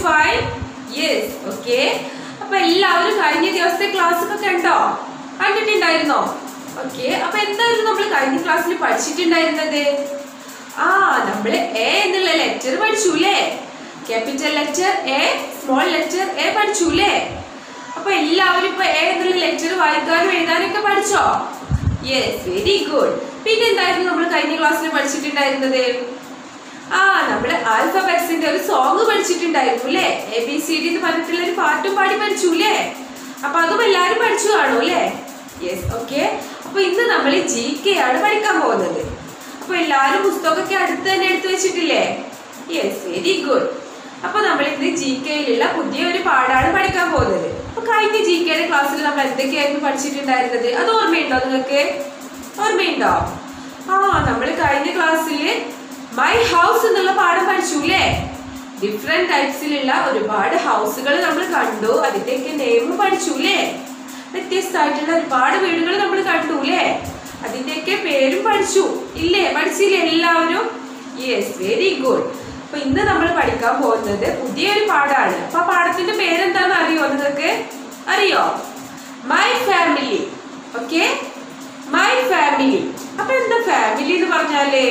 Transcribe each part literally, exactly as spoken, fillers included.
fine? Yes. Okay. അപ്പോൾ എല്ലാവരും കഴിഞ്ഞ ദിവസത്തെ ക്ലാസ് ഒക്കെ കണ്ടോ? കണ്ടിട്ടുണ്ടായിരുന്നോ? ഓക്കെ. അപ്പോൾ എന്തായിരുന്നു നമ്മൾ കഴിഞ്ഞ ക്ലാസ്സിൽ പഠിച്ചിട്ടുണ്ടായിരുന്നത്? ആ നമ്മൾ എ എന്നുള്ള ലെറ്റർ പഠിച്ചുല്ലേ? Capital letter A, small letter A പഠിച്ചുല്ലേ? അപ്പോൾ എല്ലാവരും ഇപ്പോൾ എ എന്നുള്ള ലെറ്റർ വായിക്കാനും എഴുതാനൊക്കെ പഠിച്ചോ? Yes, very good. പിന്നെ എന്തായിരുന്നു നമ്മൾ കഴിഞ്ഞ ക്ലാസ്സിൽ പഠിച്ചിട്ടുണ്ടായിരുന്നത്? ആ നമ്മൾ ആൽഫബറ്റ്സിന്റെ ഒരു സോങ് പഠിച്ചിട്ടുണ്ടായിരുന്നു അല്ലേ? എ ബി സി ഡി എന്ന് പറഞ്ഞിട്ടുള്ള ഒരു പാട്ടും പാടി പഠിച്ചു അല്ലേ? അപ്പൊ അതും എല്ലാവരും പഠിച്ചു കാണും അല്ലേ? Yes, okay. അപ്പൊ ഇന്ന് നമ്മൾ ജി കെ ആണ് പഠിക്കാൻ പോകുന്നത്. അപ്പൊ എല്ലാവരും പുസ്തകമൊക്കെ അടുത്ത് തന്നെ എടുത്തു വെച്ചിട്ടില്ലേ? Yes, very good. അപ്പൊ നമ്മൾ ഇന്ന് ജി കെയിലുള്ള പുതിയ ഒരു പാഠാണ് പഠിക്കാൻ പോകുന്നത്. അപ്പൊ കഴിഞ്ഞ ജി കെയുടെ ക്ലാസ്സിൽ നമ്മൾ എന്തൊക്കെയായിരുന്നു പഠിച്ചിട്ടുണ്ടായിരുന്നത്? അത് ഓർമ്മയുണ്ടോ നിങ്ങൾക്ക്? ഓർമ്മയുണ്ടോ? ആ നമ്മൾ കഴിഞ്ഞ ക്ലാസ്സിൽ മൈ ഹൗസ് എന്നുള്ള പാഠം പഠിച്ചുല്ലേ? ഡിഫറെന്റ് ടൈപ്സിലുള്ള ഒരുപാട് ഹൗസുകൾ നമ്മൾ കണ്ടു, അതിന്റെയൊക്കെ നെയിമും പഠിച്ചുല്ലേ? വ്യത്യസ്തമായിട്ടുള്ള ഒരുപാട് വീടുകൾ നമ്മൾ കണ്ടുല്ലേ? അതിന്റെയൊക്കെ പേരും പഠിച്ചു ഇല്ലേ? പഠിച്ചില്ലേ എല്ലാവരും? Yes, very good. അപ്പൊ ഇന്ന് നമ്മൾ പഠിക്കാൻ പോകുന്നത് പുതിയൊരു പാഠാണ്. അപ്പൊ ആ പാഠത്തിന്റെ പേരെന്താന്ന് അറിയോ നിങ്ങൾക്ക്? അറിയോ? My family. Okay, my family. അപ്പൊ എന്താ ഫാമിലി എന്ന് പറഞ്ഞാലേ?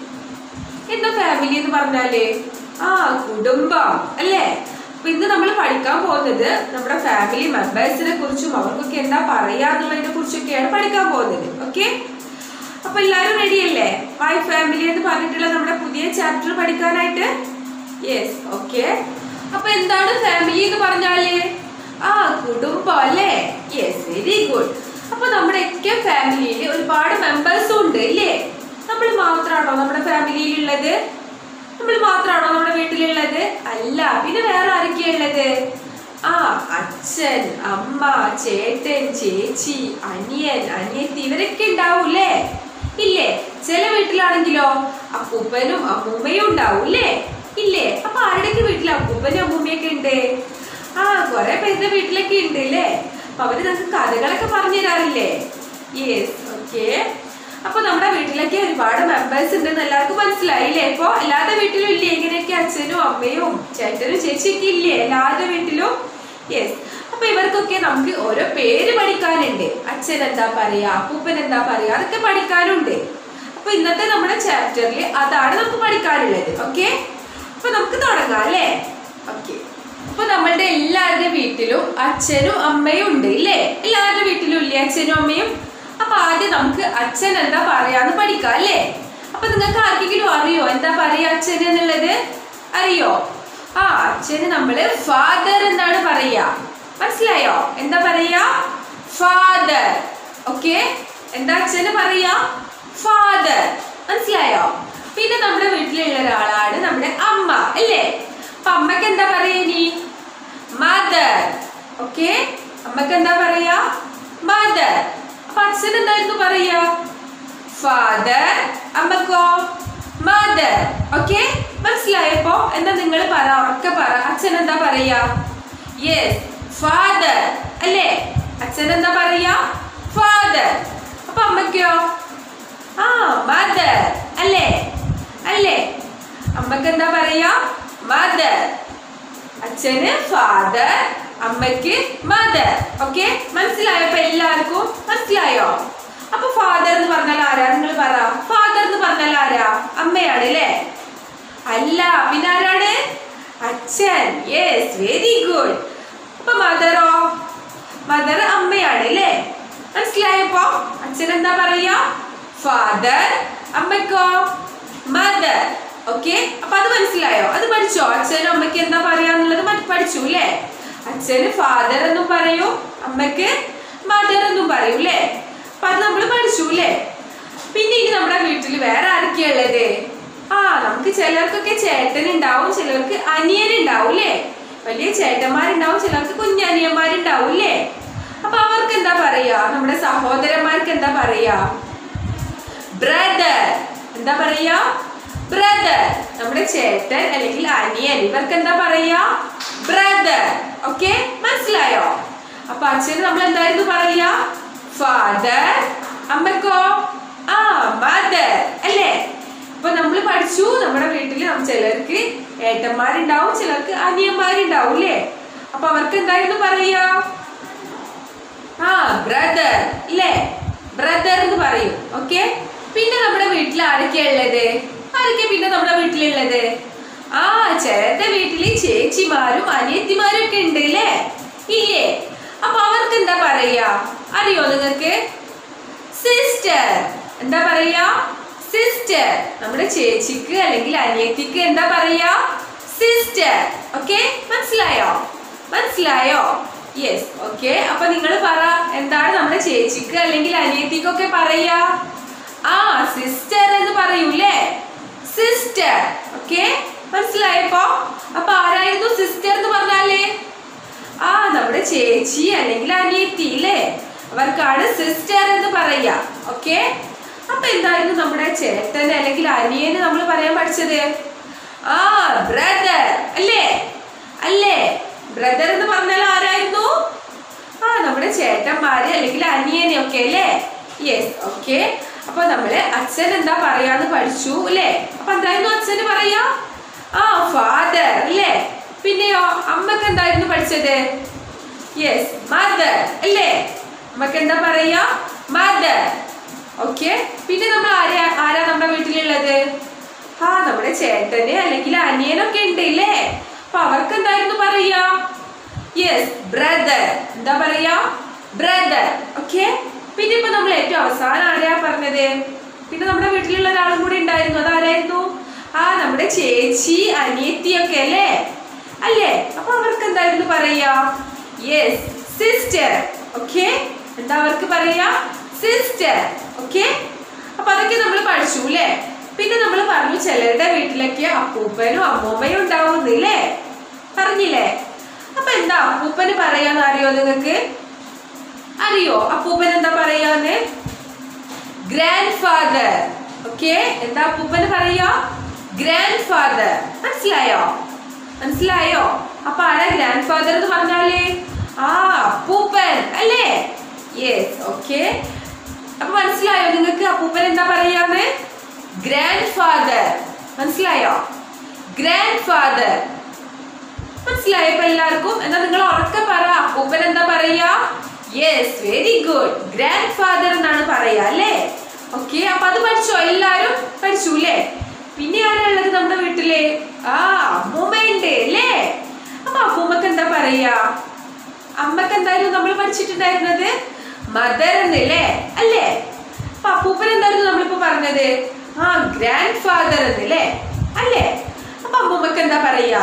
എന്താ ഫാമിലി എന്ന് പറഞ്ഞാല്? ആ കുടുംബം അല്ലേ? അപ്പൊ ഇന്ന് നമ്മൾ പഠിക്കാൻ പോകുന്നത് നമ്മുടെ ഫാമിലി മെമ്പേഴ്സിനെ കുറിച്ചും അവർക്കൊക്കെ എന്താ പറയാ എന്നുള്ളതിനെ കുറിച്ചൊക്കെയാണ് പഠിക്കാൻ പോകുന്നത്. ഓക്കെ, അപ്പൊ എല്ലാരും റെഡി അല്ലേ? മൈ ഫാമിലി എന്ന് പറഞ്ഞിട്ടുള്ള നമ്മുടെ പുതിയ ചാപ്റ്റർ പഠിക്കാനായിട്ട്? Yes, okay. അപ്പൊ എന്താണ് ഫാമിലി എന്ന് പറഞ്ഞാല്? ആ കുടുംബം അല്ലേ? Yes, very good. അപ്പൊ നമ്മുടെ ഒക്കെ ഫാമിലിയിൽ ഒരുപാട് മെമ്പേഴ്സും ഉണ്ട് ഇല്ലേ? നമ്മൾ മാത്രാണോ നമ്മുടെ ഫാമിലിയിൽ ഉള്ളത്? നമ്മൾ മാത്രാണോ നമ്മുടെ വീട്ടിലുള്ളത്? അല്ല, പിന്നെ വേറെ ആരൊക്കെയാ ഉള്ളത്? ആ അച്ഛൻ, അമ്മ, ചേട്ടൻ, ചേച്ചി, അനിയൻ, അനിയത്തി ഇവരൊക്കെ ഉണ്ടാവൂല്ലേ? ഇല്ലേ? ചില വീട്ടിലാണെങ്കിലോ അപ്പൂപ്പനും അമ്മൂമ്മയും ഉണ്ടാവൂല്ലേ? ഇല്ലേ? അപ്പൊ ആരുടെയൊക്കെ വീട്ടിൽ അപ്പൂപ്പനും അമ്മൂമ്മയൊക്കെ ഉണ്ട്? ആ കുറെ പേരുടെ വീട്ടിലൊക്കെ ഉണ്ട് അല്ലേ? അപ്പൊ അവര് നമുക്ക് കഥകളൊക്കെ പറഞ്ഞു തരാറില്ലേ? Yes, okay. അപ്പൊ നമ്മുടെ വീട്ടിലൊക്കെ ഒരുപാട് മെമ്പേഴ്സ് ഉണ്ടെന്ന് എല്ലാവർക്കും മനസ്സിലായില്ലേ? ഇപ്പൊ എല്ലാവരുടെ വീട്ടിലും ഇല്ലേ ഇങ്ങനെയൊക്കെ അച്ഛനും അമ്മയും ചേട്ടനും ചേച്ചിയൊക്കെ ഇല്ലേ എല്ലാവരുടെ വീട്ടിലും? യെസ്. അപ്പൊ ഇവർക്കൊക്കെ നമുക്ക് ഓരോ പേര് പഠിക്കാനുണ്ട്. അച്ഛൻ എന്താ പറയാ, അപ്പൂപ്പൻ എന്താ പറയാ, അതൊക്കെ പഠിക്കാനുണ്ട്. അപ്പൊ ഇന്നത്തെ നമ്മുടെ ചാപ്റ്ററിൽ അതാണ് നമുക്ക് പഠിക്കാനുള്ളത്. ഓക്കെ, അപ്പൊ നമുക്ക് തുടങ്ങാം അല്ലേ? ഓക്കെ. അപ്പൊ നമ്മളുടെ എല്ലാവരുടെ വീട്ടിലും അച്ഛനും അമ്മയും ഉണ്ട് ഇല്ലേ? എല്ലാവരുടെ വീട്ടിലും ഇല്ലേ അച്ഛനും അമ്മയും? അപ്പൊ ആദ്യം നമുക്ക് അച്ഛൻ എന്താ പറയാന്ന് പഠിക്കാം അല്ലേ? അപ്പൊ നിങ്ങൾക്ക് ആർക്കെങ്കിലും അറിയോ എന്താ പറയാ അച്ഛൻ എന്നുള്ളത്? അറിയോ? ആ അച്ഛന് നമ്മള് ഫാദർ എന്നാണ് പറയാ. മനസ്സിലായോ? എന്താ പറയാ? ഫാദർ. ഓക്കെ, എന്താ അച്ഛന് പറയാ? ഫാദർ. മനസ്സിലായോ? പിന്നെ നമ്മുടെ വീട്ടിലുള്ള ഒരാളാണ് നമ്മുടെ അമ്മ അല്ലേ? അപ്പൊ അമ്മക്ക് എന്താ പറയാ ഇനി? മദർ. ഓക്കെ, അമ്മക്ക് എന്താ പറയാ? മദർ. അപ്പൊ അച്ഛൻ എന്തായിരുന്നു പറയാ? ഫാദർ. അമ്മക്കോ? മദർ. ഓക്കെ, മനസ്സിലായപ്പോ? എന്താ നിങ്ങൾ പറ, ഉറക്കെ പറ, അച്ഛൻ എന്താ പറയാ? യെസ്, ഫാദർ അല്ലേ? അച്ഛൻ എന്താ പറയാ? ഫാദർ. അപ്പൊ അമ്മക്കോ? ആ മദർ അല്ലേ? അല്ലേ? അമ്മക്ക് എന്താ പറയാ? മദർ. അച്ഛന് ഫാദർ, അമ്മയ്ക്ക് മദർ. ഓക്കെ, മനസ്സിലായപ്പോ എല്ലാവർക്കും? മനസ്സിലായോ? അപ്പൊ ഫാദർ എന്ന് പറഞ്ഞാൽ ആരാ? നിങ്ങൾ പറ. ഫാദർ എന്ന് പറഞ്ഞാൽ ആരാ? അമ്മയാണ് അല്ലേ? അല്ല, പിന്നെ ആരാണ്? അച്ഛൻ. Yes, very good. അപ്പൊ മദറോ? മദർ അമ്മയാണ് അല്ലേ? മനസ്സിലായപ്പോ? അച്ഛൻ എന്താ പറയാ? ഫാദർ. അമ്മയ്ക്കോ? മദർ. ഓക്കെ, അപ്പൊ അത് മനസ്സിലായോ? അത് പഠിച്ചോ? അച്ഛനും അമ്മയ്ക്ക് എന്താ പറയാന്നുള്ളത് പഠിച്ചു അല്ലേ? അച്ഛന് ഫാദർ എന്നും പറയൂ, അമ്മയ്ക്ക് മദർ എന്നും പറയൂ അല്ലേ? അപ്പൊ അത് നമ്മൾ പഠിച്ചു അല്ലേ? പിന്നെ ഇനി നമ്മുടെ വീട്ടിൽ വേറെ ആരൊക്കെയാ ഉള്ളത്? ആ നമുക്ക് ചിലർക്കൊക്കെ ചേട്ടൻ ഉണ്ടാവും, ചിലർക്ക് അനിയൻ ഉണ്ടാവും അല്ലേ? വലിയ ചേട്ടന്മാരുണ്ടാവും, ചിലർക്ക് കുഞ്ഞനിയന്മാരുണ്ടാവും അല്ലേ? അപ്പൊ അവർക്ക് എന്താ പറയാ? നമ്മുടെ സഹോദരന്മാർക്ക് എന്താ പറയാ? ബ്രദർ. എന്താ പറയാ? ബ്രദർ. നമ്മുടെ ചേട്ടൻ അല്ലെങ്കിൽ അനിയൻ ഇവർക്ക് എന്താ പറയാ? ബ്രദർ. ഓക്കെ, മനസ്സിലായോ? അപ്പൊ അച്ഛന് നമ്മൾ എന്തായിരുന്നു പറയാ? ഫാദർ. അമ്മക്കോ? ആ മദർ അല്ലേ? അപ്പൊ നമ്മൾ പഠിച്ചു നമ്മുടെ വീട്ടിൽ ചിലർക്ക് ഏട്ടന്മാരുണ്ടാവും, ചിലർക്ക് അനിയന്മാരുണ്ടാവും അല്ലേ? അപ്പൊ അവർക്ക് എന്തായിരുന്നു പറയാ? ആ ബ്രദർ അല്ലേ, ബ്രദർ എന്ന് പറയും. ഓക്കെ, പിന്നെ നമ്മുടെ വീട്ടിൽ ആരൊക്കെയാ ഉള്ളത്? ആരൊക്കെ പിന്നെ നമ്മുടെ വീട്ടിലുള്ളത്? ആ ചേട്ടന്റെ വീട്ടില് ചേച്ചിമാരും അനിയത്തിമാരും ഒക്കെ ഉണ്ട് അല്ലേ? ഇല്ലേ? അപ്പൊ അവർക്ക് എന്താ പറയാ അറിയോ നിങ്ങൾക്ക്? സിസ്റ്റർ. എന്താ പറയാ? സിസ്റ്റർ. നമ്മുടെ ചേച്ചിക്ക് അല്ലെങ്കിൽ അനിയത്തിക്ക് എന്താ പറയാ? സിസ്റ്റർ. ഓക്കെ, മനസ്സിലായോ? മനസ്സിലായോ? യെസ്. ഓക്കെ, അപ്പൊ നിങ്ങൾ പറ, എന്താണ് നമ്മുടെ ചേച്ചിക്ക് അല്ലെങ്കിൽ അനിയത്തിക്കൊക്കെ പറയാ? ആ സിസ്റ്റർ എന്ന് പറയൂല്ലേ? സിസ്റ്റർ. ഓക്കെ, മനസ്സിലായപ്പോ? അപ്പൊ ആരായിരുന്നു സിസ്റ്റർ എന്ന് പറഞ്ഞാലേ? ആ നമ്മുടെ ചേച്ചി അല്ലെങ്കിൽ അനിയത്തി അല്ലേ? അവർക്കാണ് സിസ്റ്റർ എന്ന് പറയാ. ഓക്കെ, അപ്പൊ എന്തായിരുന്നു നമ്മുടെ ചേട്ടന് അല്ലെങ്കിൽ അനിയന് നമ്മൾ പറയാൻ പഠിച്ചത്? ആ ബ്രദർ അല്ലേ? അല്ലേ? ബ്രദർ എന്ന് പറഞ്ഞാൽ ആരായിരുന്നു? ആ നമ്മുടെ ചേട്ടന്മാര് അല്ലെങ്കിൽ അനിയനെ ഒക്കെ അല്ലേ? യെസ്. ഓക്കെ, അപ്പൊ നമ്മള് അച്ഛൻ എന്താ പറയാന്ന് പഠിച്ചു അല്ലേ? അപ്പൊ എന്തായിരുന്നു അച്ഛന് പറയാ? ആ ഫാദർ അല്ലേ? പിന്നെയോ അമ്മക്ക് എന്തായിരുന്നു പഠിച്ചത്? യെസ്, മദർ അല്ലേ? അമ്മക്ക് എന്താ പറയാ? മദർ. ഓക്കെ, പിന്നെ നമ്മൾ ആരാ ആരാ നമ്മുടെ വീട്ടിലുള്ളത്? ആ നമ്മുടെ ചേട്ടന് അല്ലെങ്കിൽ അനിയനൊക്കെ ഉണ്ട് ഇല്ലേ? അപ്പൊ അവർക്ക് എന്തായിരുന്നു പറയാ? Yes, brother. എന്താ പറയാ? ബ്രദർ. ഓക്കെ, പിന്നെ ഇപ്പൊ നമ്മൾ ഏറ്റവും അവസാനം ആരാ പറഞ്ഞത്? പിന്നെ നമ്മുടെ വീട്ടിലുള്ള ഒരാളും കൂടി ഉണ്ടായിരുന്നു. അതാരായിരുന്നു? ആ നമ്മുടെ ചേച്ചി അനിയത്തിയൊക്കെ അല്ലേ? അല്ലേ? അപ്പൊ അവർക്ക് എന്തായിരുന്നു പറയാ? Yes, sister. ഓക്കെ, എന്താ അവർക്ക് പറയാ? സിസ്റ്റർ. ഓക്കെ, അപ്പൊ അതൊക്കെ നമ്മൾ പഠിച്ചു അല്ലേ? പിന്നെ നമ്മൾ പറഞ്ഞു ചിലരുടെ വീട്ടിലൊക്കെ അപ്പൂപ്പനും അമ്മൂമ്മയും ഉണ്ടാവുന്നില്ലേ? പറഞ്ഞില്ലേ? അപ്പൊ എന്താ അപ്പൂപ്പന് പറയാന്ന് അറിയോ നിങ്ങൾക്ക്? അറിയോ അപ്പൂപ്പൻ എന്താ പറയാന്ന്? Grand father. ഓക്കെ, എന്താ അപ്പൂപ്പന് പറയാ? Grandfather. മനസ്സിലായോ? മനസ്സിലായോ? അപ്പൊ ആരാ ഗ്രാൻഡ് ഫാദർ എന്ന് പറഞ്ഞാല്? ആ അപ്പൂപ്പൻ അല്ലേ? യെസ്. ഓക്കെ, അപ്പൊ മനസ്സിലായോ നിങ്ങൾക്ക് അപ്പൂപ്പൻ എന്താ പറയാന്ന്? Grandfather. മനസ്സിലായോ? Grandfather. മനസ്സിലായോ ഇപ്പൊ എല്ലാവർക്കും? എന്നാ നിങ്ങൾ ഉറക്കെ പറ, അപ്പൂപ്പൻ എന്താ പറയാ? Yes, very good, grandfather എന്നാണ് പറയാ അല്ലേ? ഓക്കെ, അപ്പൊ അത് പഠിച്ചോ? എല്ലാരും പഠിച്ചു അല്ലേ? പിന്നെ ആരാ ഉള്ളത് നമ്മുടെ വീട്ടില്? ആ അമ്മൂമ്മയുണ്ട് അല്ലേ? അപ്പൊ അമ്മൂമ്മക്ക് എന്താ പറയാ? അമ്മക്ക് എന്തായാലും നമ്മൾ പഠിച്ചിട്ടുണ്ടായിരുന്നത് മദർ എന്നല്ലേ? അല്ലേ? അപ്പൊ അപ്പൂപ്പൻ എന്തായിരുന്നു നമ്മളിപ്പോ പറഞ്ഞത്? ആ ഗ്രാൻഡ് ഫാദർ എന്നല്ലേ? അല്ലേ? അപ്പൊ അമ്മൂമ്മക്ക് എന്താ പറയാ?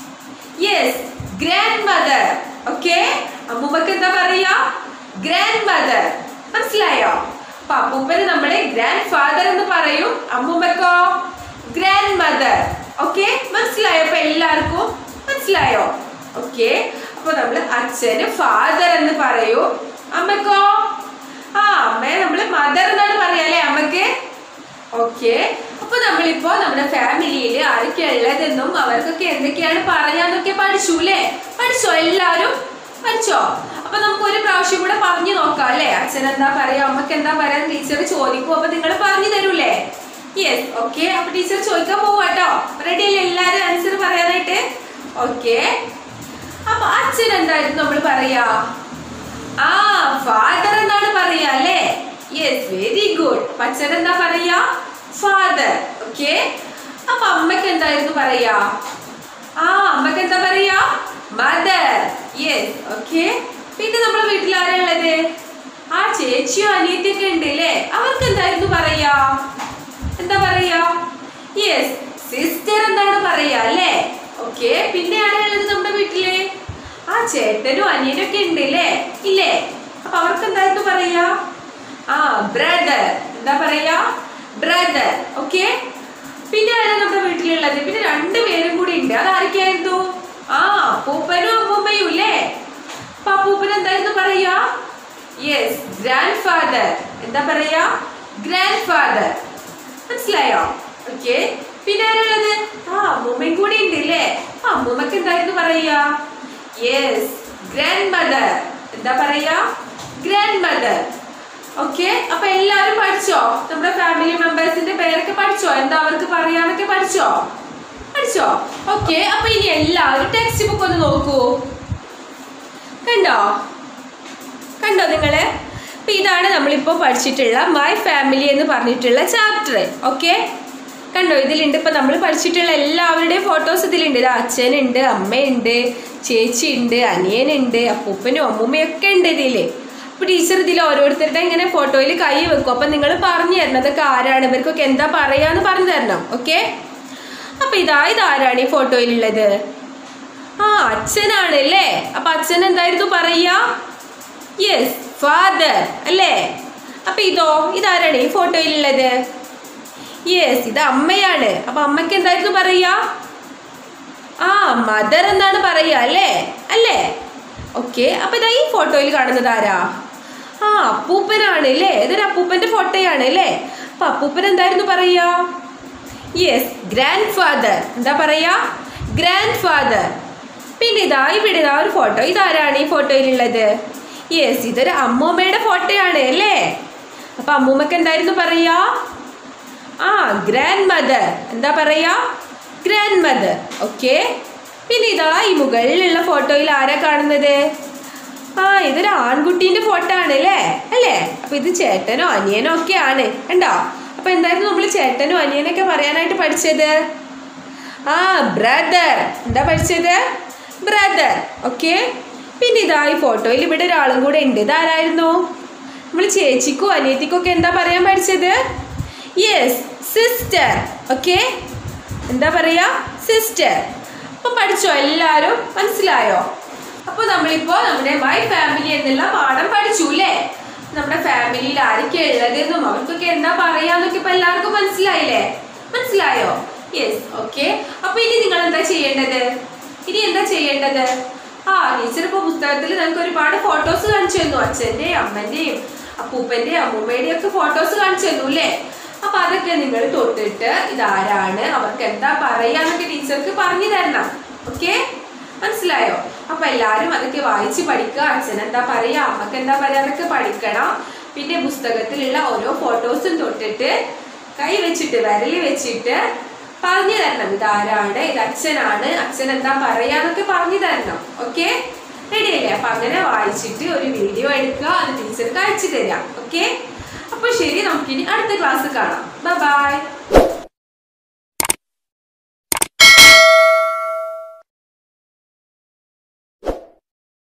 Yes, grandmother. ഓക്കെ, അമ്മൂമ്മക്ക് എന്താ പറയാ? Grandmother. മനസ്സിലായോ? അപ്പൊ അപ്പൂപ്പന് നമ്മള് ഗ്രാൻഡ് ഫാദർ എന്ന് പറയും, അമ്മൂമ്മക്കോ ഗ്രാൻഡ് മദർ. ഓക്കെ, മനസ്സിലായോ? അപ്പൊ എല്ലാവർക്കും മനസ്സിലായോ? ഓക്കെ, അപ്പൊ നമ്മള് അച്ഛന് ഫാദർ എന്ന് പറയും, അമ്മക്കോ ആ അമ്മയെ നമ്മള് മദർ എന്നാണ് പറയാ അല്ലേ അമ്മക്ക്? ഓക്കെ, അപ്പൊ നമ്മളിപ്പോ നമ്മുടെ ഫാമിലിയില് ആരൊക്കെയാ ഉള്ളതെന്നും അവർക്കൊക്കെ എന്തൊക്കെയാണ് പറയാന്നൊക്കെ പഠിച്ചു അല്ലേ? പഠിച്ചോ? എല്ലാരും പഠിച്ചോ? അപ്പൊ നമുക്ക് ഒരു പ്രാവശ്യം കൂടെ പറഞ്ഞു നോക്കാം അല്ലേ? അച്ഛൻ എന്താ പറയാ, അമ്മക്ക് എന്താ പറയാ ടീച്ചർ ചോദിക്കും, അപ്പൊ നിങ്ങൾ പറഞ്ഞു തരൂലേ? യെസ്. ഓക്കെ, അപ്പൊ ടീച്ചർ ചോദിക്കാൻ പോവാട്ടോ. റെഡി അല്ലേ എല്ലാരും ആൻസർ പറയാനായിട്ട്? ഓക്കെ, അപ്പൊ അച്ഛൻ എന്തായിരുന്നു നമ്മൾ പറയാ? ആ ഫാദർ എന്നാണ് പറയാ അല്ലേ? Yes, very good. അച്ഛൻ എന്താ പറയാ? ഫാദർ. ഓക്കെ, അപ്പൊ അമ്മക്ക് എന്തായിരുന്നു പറയാ? ആ അമ്മക്ക് എന്താ പറയാ? മദർ. യെസ്. ഓക്കെ, പിന്നെ നമ്മുടെ വീട്ടിൽ ആരാ ഉള്ളത്? ആ ചേച്ചിയോ അനിയത്തിയൊക്കെ ഉണ്ട് അല്ലേ? അവർക്ക് എന്തായിരുന്നു പറയാ? എന്താ പറയാ? യെസ്, സിസ്റ്റർ എന്നാണ് പറയാ അല്ലേ? ഓക്കെ, പിന്നെ ആരാ ഉള്ളത് നമ്മുടെ വീട്ടില്? ആ ചേട്ടനും അനിയനും ഒക്കെ ഉണ്ട് അല്ലേ? ഇല്ലേ? അപ്പൊ അവർക്ക് എന്തായിരുന്നു പറയാ? ആ ബ്രദർ. എന്താ പറയാ? ബ്രദർ. ഓക്കെ, പിന്നെ ആരാ നമ്മുടെ വീട്ടിലുള്ളത്? പിന്നെ രണ്ടു പേരും കൂടി ഉണ്ട്. അതാരൊക്കെയായിരുന്നു? ആ അപ്പൂപ്പനും അമ്മൂമ്മയും ഇല്ലേ? അപ്പൊ അപ്പൂപ്പൻ എന്തായിരുന്നു പറയാ? Yes, grandfather. എന്താ പറയാ? Grandfather. മനസ്സിലായോ? ഓക്കെ, പിന്നെ ആരുള്ളത്? ആ അമ്മൂമ്മയും കൂടി ഉണ്ട് അല്ലേ? ആ അമ്മൂമ്മക്ക് എന്തായിരുന്നു പറയാ? Yes, grandmother. എന്താ പറയാ? Grandmother. ഓക്കെ, അപ്പൊ എല്ലാരും പഠിച്ചോ? നമ്മുടെ ഫാമിലി മെമ്പേഴ്സിന്റെ പേരൊക്കെ പഠിച്ചോ? എന്താ അവർക്ക് പറയാനൊക്കെ പഠിച്ചോ? പഠിച്ചോ? ഓക്കെ, അപ്പൊ ഇനി എല്ലാവരും ടെക്സ്റ്റ് ബുക്ക് ഒന്ന് നോക്കൂ. കണ്ടോ കണ്ടോ നിങ്ങള്? അപ്പൊ ഇതാണ് നമ്മളിപ്പോ പഠിച്ചിട്ടുള്ള മൈ ഫാമിലി എന്ന് പറഞ്ഞിട്ടുള്ള ചാപ്റ്റർ. ഓക്കെ, കണ്ടോ? ഇതിലുണ്ട് ഇപ്പൊ നമ്മൾ പഠിച്ചിട്ടുള്ള എല്ലാവരുടെയും ഫോട്ടോസ് ഇതിലുണ്ട്. ഇത് അച്ഛനുണ്ട്, അമ്മയുണ്ട്, ചേച്ചി ഉണ്ട്, അനിയനുണ്ട്, അപ്പൂപ്പനും അമ്മൂമ്മയും ഒക്കെ ഉണ്ട് ഇതില്. അപ്പൊ ടീച്ചർ ഇതിൽ ഓരോരുത്തരുടെ ഇങ്ങനെ ഫോട്ടോയിൽ കൈ വെക്കും. അപ്പൊ നിങ്ങൾ പറഞ്ഞു തരണം അതൊക്കെ ആരാണ്, ഇവർക്കൊക്കെ എന്താ പറയാന്ന് പറഞ്ഞു തരണം. ഓക്കെ, അപ്പൊ ഇതാ ഇതാരാണ് ഈ ഫോട്ടോയിലുള്ളത്? ആ, അച്ഛനാണ് അല്ലേ? അപ്പൊ അച്ഛൻ എന്തായിരുന്നു പറയാ? യെസ്, ഫാദർ അല്ലേ? അപ്പൊ ഇതോ ഇതാരാണ് ഈ ഫോട്ടോയിലുള്ളത്? യെസ്, ഇത് അമ്മയാണ്. അപ്പൊ അമ്മയ്ക്ക് എന്തായിരുന്നു പറയാ? ആ, മദർ എന്നാണ് പറയാ അല്ലേ? അല്ലേ? ഓക്കെ, അപ്പൊ ഇതാ ഈ ഫോട്ടോയിൽ കാണുന്നത് ആരാ? ആ, അപ്പൂപ്പനാണ് അല്ലേ? ഇതൊരു അപ്പൂപ്പന്റെ ഫോട്ടോയാണ് അല്ലേ? അപ്പൊ അപ്പൂപ്പൻ എന്തായിരുന്നു പറയാ? Yes, grandfather. എന്താ പറയാ? Grandfather. പിന്നെ ഇതാ ഇവിടെ ഇതാ ഒരു ഫോട്ടോ. ഇതാരാണ് ഈ ഫോട്ടോയിലുള്ളത്? യെസ്, ഇതൊരു അമ്മൂമ്മയുടെ ഫോട്ടോയാണ് അല്ലേ? അപ്പൊ അമ്മൂമ്മക്ക് എന്തായിരുന്നു പറയാ? ആ, ഗ്രാൻഡ് മദർ. എന്താ പറയാ? Grandmother. ഓക്കെ, പിന്നെ ഇതാ ഈ മുകളിലുള്ള ഫോട്ടോയിൽ ആരാ കാണുന്നത്? ആ, ഇതൊരു ആൺകുട്ടീന്റെ ഫോട്ടോ ആണ് അല്ലേ? അല്ലേ? അപ്പൊ ഇത് ചേട്ടനോ അനിയനോ ഒക്കെ ആണ്. കണ്ടോ? അപ്പൊ എന്തായിരുന്നു നമ്മൾ ചേട്ടനോ അനിയനൊക്കെ പറയാനായിട്ട് പഠിച്ചത്? ആ, ബ്രദർ. എന്താ പഠിച്ചത്? ബ്രദർ. ഓക്കെ, പിന്നെ ഇതാ ഈ ഫോട്ടോയിൽ ഇവിടെ ഒരാളും കൂടെ ഉണ്ട്. ഇതാരായിരുന്നു? നമ്മൾ ചേച്ചിക്കും അനിയത്തിക്കും ഒക്കെ എന്താ പറയാൻ പഠിച്ചത്? Yes, sister. ഓക്കെ, എന്താ പറയാ? സിസ്റ്റർ. അപ്പൊ പഠിച്ചോ? എല്ലാരും മനസ്സിലായോ? അപ്പൊ നമ്മളിപ്പോ നമ്മുടെ മൈ ഫാമിലി എന്നുള്ള പാഠം പഠിച്ചു അല്ലേ? നമ്മുടെ ഫാമിലിയിൽ ആരൊക്കെ ഉള്ളതെന്നും അവർക്കൊക്കെ എന്താ പറയാന്നൊക്കെ ഇപ്പൊ എല്ലാവർക്കും മനസ്സിലായില്ലേ? മനസ്സിലായോ? യെസ്. ഓക്കെ, അപ്പൊ ഇനി നിങ്ങൾ എന്താ ചെയ്യേണ്ടത്? ഇനി എന്താ ചെയ്യേണ്ടത്? ആ, ടീച്ചർ ഇപ്പൊ പുസ്തകത്തിൽ നമുക്ക് ഒരുപാട് ഫോട്ടോസ് കാണിച്ചു തന്നു. അച്ഛന്റെയും അമ്മന്റെയും അപ്പൂപ്പന്റെയും അമ്മൂമ്മയുടെയും ഒക്കെ ഫോട്ടോസ് കാണിച്ചു തന്നു അല്ലേ? അപ്പൊ അതൊക്കെ നിങ്ങൾ തൊട്ടിട്ട് ഇതാരാണ്, അവർക്ക് എന്താ പറയാന്നൊക്കെ ടീച്ചർക്ക് പറഞ്ഞു തരണം. ഓക്കെ, മനസ്സിലായോ? അപ്പൊ എല്ലാരും അതൊക്കെ വായിച്ച് പഠിക്കുക. അച്ഛൻ എന്താ പറയാ, അമ്മക്ക് എന്താ പറയാ, അതൊക്കെ പഠിക്കണം. പിന്നെ പുസ്തകത്തിലുള്ള ഓരോ ഫോട്ടോസും തൊട്ടിട്ട് കൈ വെച്ചിട്ട് വിരല് വെച്ചിട്ട് പറഞ്ഞു തരണം. ഇതാരാണ്, ഇത് അച്ഛനാണ്, അച്ഛൻ എന്താ പറയാന്നൊക്കെ പറഞ്ഞു തരണം. ഓക്കെ, റെഡി അല്ലേ? അപ്പൊ അങ്ങനെ വായിച്ചിട്ട് ഒരു വീഡിയോ എടുക്കുക, അത് ടീച്ചർക്ക് അയച്ചു തരാം. ഓക്കെ, അപ്പൊ ശരി, നമുക്കിനി അടുത്ത ക്ലാസ് കാണാം. Bye by.